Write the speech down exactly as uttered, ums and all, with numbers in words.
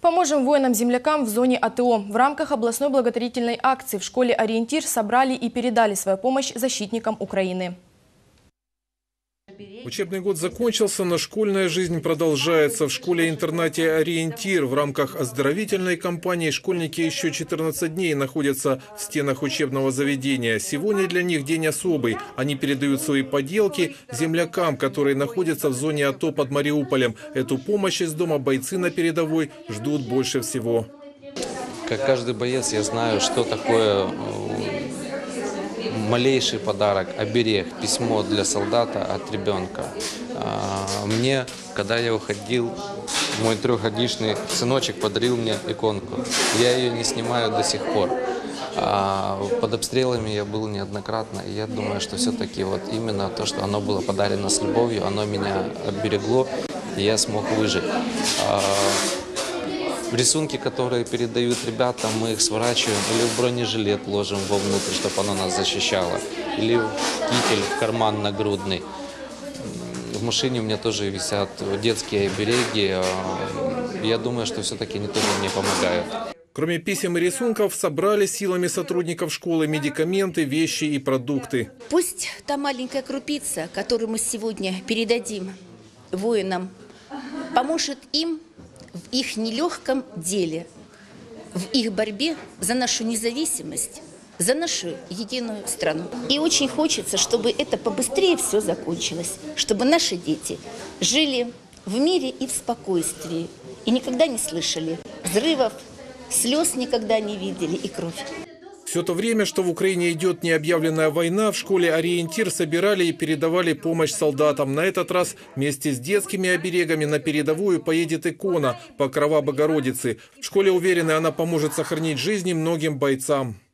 Поможем воинам-землякам в зоне А Т О. В рамках областной благотворительной акции в школе «Ориентир» собрали и передали свою помощь защитникам Украины. Учебный год закончился, но школьная жизнь продолжается. В школе-интернате «Ориентир» в рамках оздоровительной кампании школьники еще четырнадцать дней находятся в стенах учебного заведения. Сегодня для них день особый. Они передают свои поделки землякам, которые находятся в зоне А Т О под Мариуполем. Эту помощь из дома бойцы на передовой ждут больше всего. Как каждый боец, я знаю, что такое малейший подарок, оберег, письмо для солдата от ребенка. Мне, когда я уходил, мой трехгодичный сыночек подарил мне иконку. Я ее не снимаю до сих пор. Под обстрелами я был неоднократно, и я думаю, что все-таки вот именно то, что оно было подарено с любовью, оно меня оберегло, и я смог выжить. Рисунки, которые передают ребята, мы их сворачиваем или в бронежилет ложим вовнутрь, чтобы оно нас защищало, или в китель, в карман нагрудный. В машине у меня тоже висят детские обереги. Я думаю, что все-таки они тоже мне помогают. Кроме писем и рисунков, собрали силами сотрудников школы медикаменты, вещи и продукты. Пусть та маленькая крупица, которую мы сегодня передадим воинам, поможет им в их нелегком деле, в их борьбе за нашу независимость, за нашу единую страну. И очень хочется, чтобы это побыстрее все закончилось, чтобы наши дети жили в мире и в спокойствии, и никогда не слышали взрывов, слез никогда не видели и кровь. Все то время, что в Украине идет необъявленная война, в школе «Ориентир» собирали и передавали помощь солдатам. На этот раз вместе с детскими оберегами на передовую поедет икона Покрова Богородицы. В школе уверены, она поможет сохранить жизни многим бойцам.